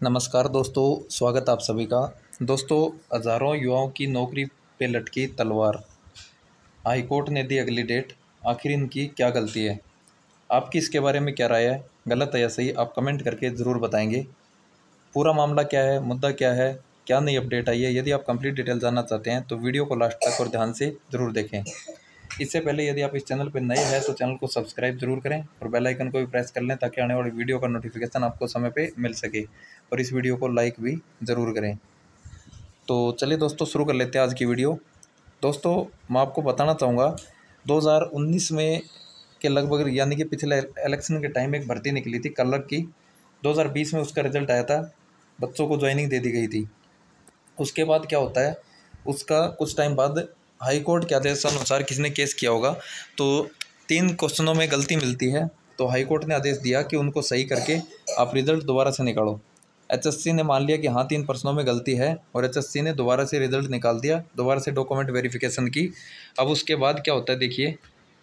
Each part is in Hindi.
नमस्कार दोस्तों, स्वागत आप सभी का। दोस्तों, हज़ारों युवाओं की नौकरी पे लटकी तलवार, हाईकोर्ट ने दी अगली डेट। आखिर इनकी क्या गलती है? आपकी इसके बारे में क्या राय है? गलत है या सही, आप कमेंट करके ज़रूर बताएंगे। पूरा मामला क्या है, मुद्दा क्या है, क्या नई अपडेट आई है? यदि आप कंप्लीट डिटेल जानना चाहते हैं तो वीडियो को लास्ट तक और ध्यान से ज़रूर देखें। इससे पहले यदि आप इस चैनल पर नए हैं तो चैनल को सब्सक्राइब जरूर करें और बेल आइकन को भी प्रेस कर लें ताकि आने वाली वीडियो का नोटिफिकेशन आपको समय पे मिल सके, और इस वीडियो को लाइक भी ज़रूर करें। तो चलिए दोस्तों, शुरू कर लेते हैं आज की वीडियो। दोस्तों, मैं आपको बताना चाहूँगा 2019 में के लगभग, यानी कि पिछले इलेक्शन के टाइम एक भर्ती निकली थी क्लर्क की। 2020 में उसका रिजल्ट आया था, बच्चों को ज्वाइनिंग दे दी गई थी। उसके बाद क्या होता है, उसका कुछ टाइम बाद हाई कोर्ट के आदेशानुसार किसी ने केस किया होगा तो 3 क्वेश्चनों में गलती मिलती है, तो हाई कोर्ट ने आदेश दिया कि उनको सही करके आप रिजल्ट दोबारा से निकालो। एचएससी ने मान लिया कि हाँ 3 प्रश्नों में गलती है, और एचएससी ने दोबारा से रिजल्ट निकाल दिया, दोबारा से डॉक्यूमेंट वेरिफिकेशन की। अब उसके बाद क्या होता है देखिए,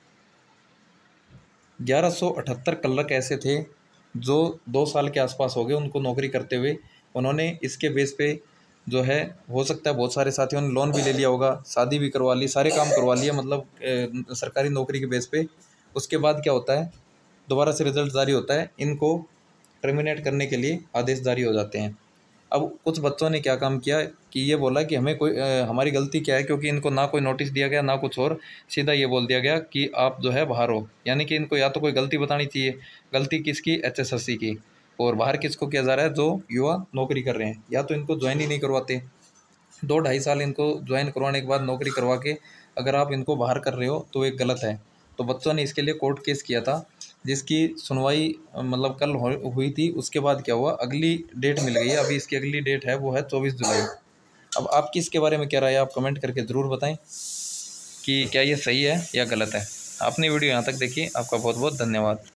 1178 क्लर्क ऐसे थे जो 2 साल के आसपास हो गए उनको नौकरी करते हुए। उन्होंने इसके बेस पे जो है, हो सकता है बहुत सारे साथियों ने लोन भी ले लिया होगा, शादी भी करवा ली, सारे काम करवा लिए, मतलब सरकारी नौकरी के बेस पे। उसके बाद क्या होता है, दोबारा से रिजल्ट जारी होता है, इनको टर्मिनेट करने के लिए आदेश जारी हो जाते हैं। अब कुछ बच्चों ने क्या काम किया कि ये बोला कि हमें कोई हमारी गलती क्या है, क्योंकि इनको ना कोई नोटिस दिया गया ना कुछ और, सीधा ये बोल दिया गया कि आप जो है बाहर हो। यानी कि इनको या तो कोई गलती बतानी चाहिए। गलती किसकी? एचएसएससी की। और बाहर किसको किया जा रहा है? जो युवा नौकरी कर रहे हैं। या तो इनको ज्वाइन ही नहीं करवाते, 2-2.5 साल इनको ज्वाइन करवाने के बाद नौकरी करवा के अगर आप इनको बाहर कर रहे हो तो एक गलत है। तो बच्चों ने इसके लिए कोर्ट केस किया था, जिसकी सुनवाई मतलब कल हुई थी। उसके बाद क्या हुआ, अगली डेट मिल गई है। अभी इसकी अगली डेट है, वो है 24 जुलाई। अब आपकी इसके बारे में क्या राय है, आप कमेंट करके ज़रूर बताएं कि क्या ये सही है या गलत है। आपने वीडियो यहाँ तक देखी, आपका बहुत बहुत धन्यवाद।